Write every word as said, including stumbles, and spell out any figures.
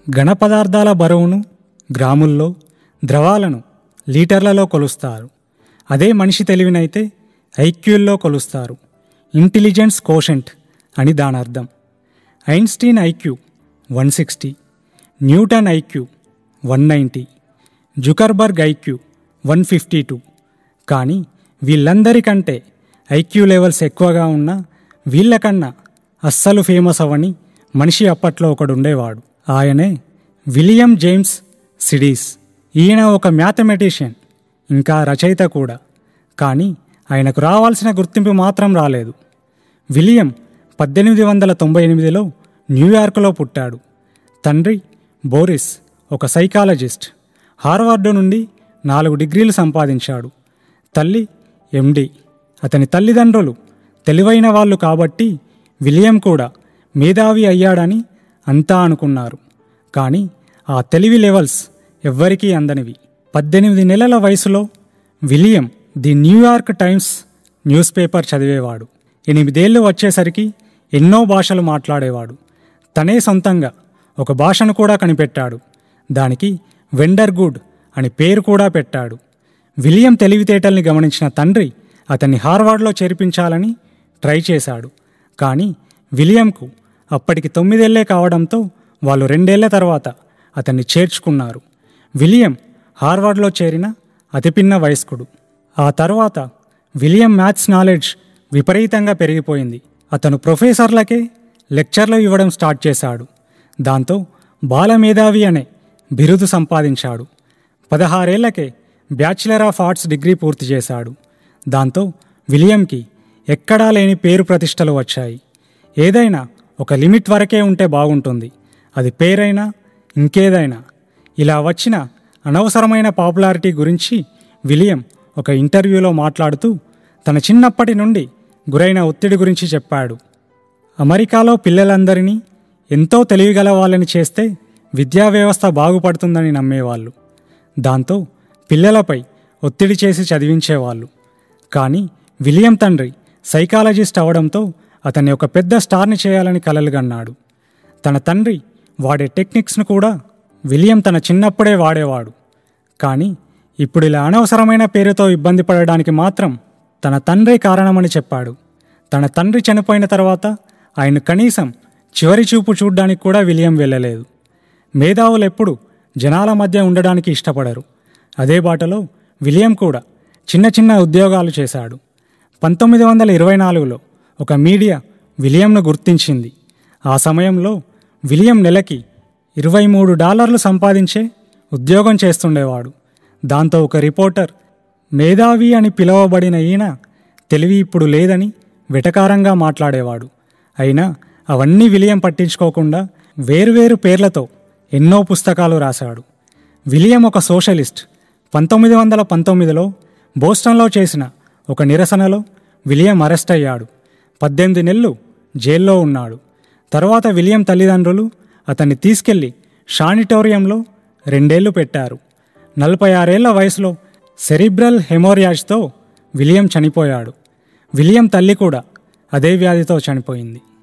ఘన పదార్థాల బరువును గ్రాముల్లో, ద్రవాలను లీటర్లలో కొలుస్తారు. అదే మనిషి తెలివినైతే ఐక్యూల్లో కొలుస్తారు. ఇంటెలిజెన్స్ కోషెంట్ అని దాని అర్థం. Einstein IQ one sixty, Newton IQ one ninety, Zuckerberg IQ one fifty two. కానీ వీళ్ళందరికంటే ఐక్యూ లెవెల్స్ ఎక్కువగా ఉన్న వీళ్ళకన్నా అస్సలు ఫేమస్ అవని మనిషి అప్పట్లో ఒకడుండేవాడు. ఆయనే విలియం జేమ్స్ సిడీస్. ఈయన ఒక మ్యాథమెటిషియన్, ఇంకా రచయిత కూడా. కానీ ఆయనకు రావాల్సిన గుర్తింపు మాత్రం రాలేదు. విలియం పద్దెనిమిది వందల తొంభై ఎనిమిదిలో న్యూయార్క్లో పుట్టాడు. తండ్రి బోరిస్ ఒక సైకాలజిస్ట్. హార్వర్డ్ నుండి నాలుగు డిగ్రీలు సంపాదించాడు. తల్లి ఎండి. అతని తల్లిదండ్రులు తెలివైన వాళ్ళు కాబట్టి విలియం కూడా మేధావి అయ్యాడని అంతా అనుకున్నారు. కానీ ఆ తెలివి లెవెల్స్ ఎవ్వరికీ అందనివి. పద్దెనిమిది నెలల వయసులో William the New York Times news paper చదివేవాడు. ఎనిమిదేళ్లు వచ్చేసరికి ఎన్నో భాషలు మాట్లాడేవాడు. తనే సొంతంగా ఒక భాషను కూడా కనిపెట్టాడు. దానికి వెండర్గుడ్ అని పేరు కూడా పెట్టాడు. విలియం తెలివితేటల్ని గమనించిన తండ్రి అతన్ని హార్వర్డ్లో చేర్పించాలని ట్రై చేశాడు. కానీ విలియంకు అప్పటికి తొమ్మిదేళ్లే కావడంతో వాళ్ళు రెండేళ్ల తర్వాత అతన్ని చేర్చుకున్నారు. విలియం హార్వర్డ్లో చేరిన అతిపిన్న వయస్కుడు. ఆ తర్వాత విలియం మ్యాథ్స్ నాలెడ్జ్ విపరీతంగా పెరిగిపోయింది. అతను ప్రొఫెసర్లకే లెక్చర్లు ఇవ్వడం స్టార్ట్ చేశాడు. దాంతో బాలమేధావి అనే బిరుదు సంపాదించాడు. పదహారేళ్లకే బ్యాచిలర్ ఆఫ్ ఆర్ట్స్ డిగ్రీ పూర్తి చేశాడు. దాంతో విలియంకి ఎక్కడా లేని పేరు ప్రతిష్టలు వచ్చాయి. ఏదైనా ఒక లిమిట్ వరకే ఉంటే బాగుంటుంది, అది పేరైనా ఇంకేదైనా. ఇలా వచ్చిన అనవసరమైన పాపులారిటీ గురించి విలియం ఒక ఇంటర్వ్యూలో మాట్లాడుతూ తన చిన్నప్పటి నుండి గురైన ఒత్తిడి గురించి చెప్పాడు. అమెరికాలో పిల్లలందరినీ ఎంతో తెలివిగల వాళ్ళని చేస్తే విద్యా వ్యవస్థ బాగుపడుతుందని నమ్మేవాళ్ళు. దాంతో పిల్లలపై ఒత్తిడి చేసి చదివించేవాళ్ళు. కానీ విలియం తండ్రి సైకాలజిస్ట్ అవడంతో అతన్ని ఒక పెద్ద స్టార్ని చేయాలని కలలుగన్నాడు. తన తండ్రి వాడే టెక్నిక్స్ను కూడా విలియం తన చిన్నప్పుడే వాడేవాడు. కానీ ఇప్పుడు ఇలా అనవసరమైన పేరుతో ఇబ్బంది పడడానికి మాత్రం తన తండ్రే కారణమని చెప్పాడు. తన తండ్రి చనిపోయిన తర్వాత ఆయన కనీసం చివరి చూపు చూడ్డానికి కూడా విలియం వెళ్ళలేదు. మేధావులు ఎప్పుడు జనాల మధ్య ఉండడానికి ఇష్టపడరు. అదే బాటలో విలియం కూడా చిన్న చిన్న ఉద్యోగాలు చేశాడు. పంతొమ్మిది వందల ఇరవై నాలుగులో ఒక మీడియా విలియంను గుర్తించింది. ఆ సమయంలో విలియం నెలకి ఇరవై మూడు డాలర్లు సంపాదించే ఉద్యోగం చేస్తుండేవాడు. దాంతో ఒక రిపోర్టర్, మేధావి అని పిలువబడిన ఈయన తెలివి ఇప్పుడు లేదని వెటకారంగా మాట్లాడేవాడు. అయినా అవన్నీ విలియం పట్టించుకోకుండా వేరువేరు పేర్లతో ఎన్నో పుస్తకాలు రాశాడు. విలియం ఒక సోషలిస్ట్. పంతొమ్మిది వందల పంతొమ్మిదిలో బోస్టన్లో చేసిన ఒక నిరసనలో విలియం అరెస్ట్ అయ్యాడు. పద్దెనిమిది నెలలు జైల్లో ఉన్నాడు. తర్వాత విలియం తల్లిదండ్రులు అతన్ని తీసుకెళ్లి శానిటోరియంలో రెండేళ్లు పెట్టారు. నలభై ఆరేళ్ల వయసులో సెరిబ్రల్ హెమోరియాజ్తో విలియం చనిపోయాడు. విలియం తల్లి కూడా అదే వ్యాధితో చనిపోయింది.